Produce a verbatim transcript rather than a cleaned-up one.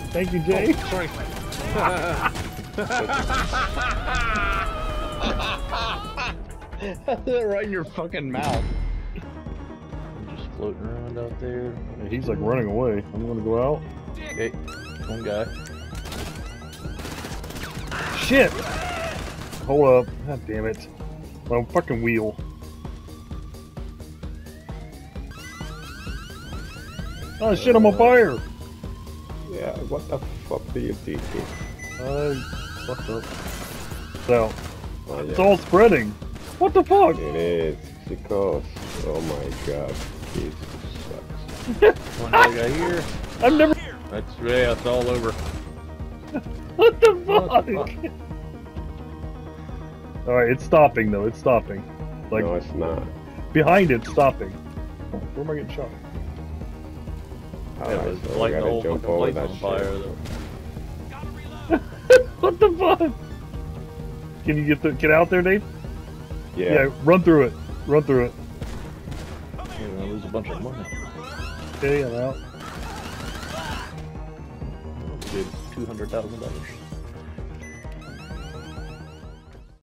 Thank you, Jay. Oh, sorry. Right in your fucking mouth. I'm just floating around out there. Yeah, he's like running away. I'm gonna go out. Okay, one guy. Shit! Hold up. God damn it. My fucking wheel. Oh shit, I'm on fire! Yeah, what the fuck do you think? I fucked up. So, Oh, it's yeah. all spreading. What the fuck? It is because, oh my god, this sucks. One other guy here. I've never. That's yeah, it's all over. What the What fuck? the fuck? Alright, it's stopping though, it's stopping. Like, No, it's not. behind it, stopping. Where am I getting shot? Yeah, Alright, but it's so we lighting the gotta whole jump fucking over place that on fire shit. though. What the fuck? Can you get the, get out there, Dave? Yeah. Yeah, run through it. Run through it. You're gonna lose a bunch of money. Okay, I'm out. Good two hundred thousand dollars.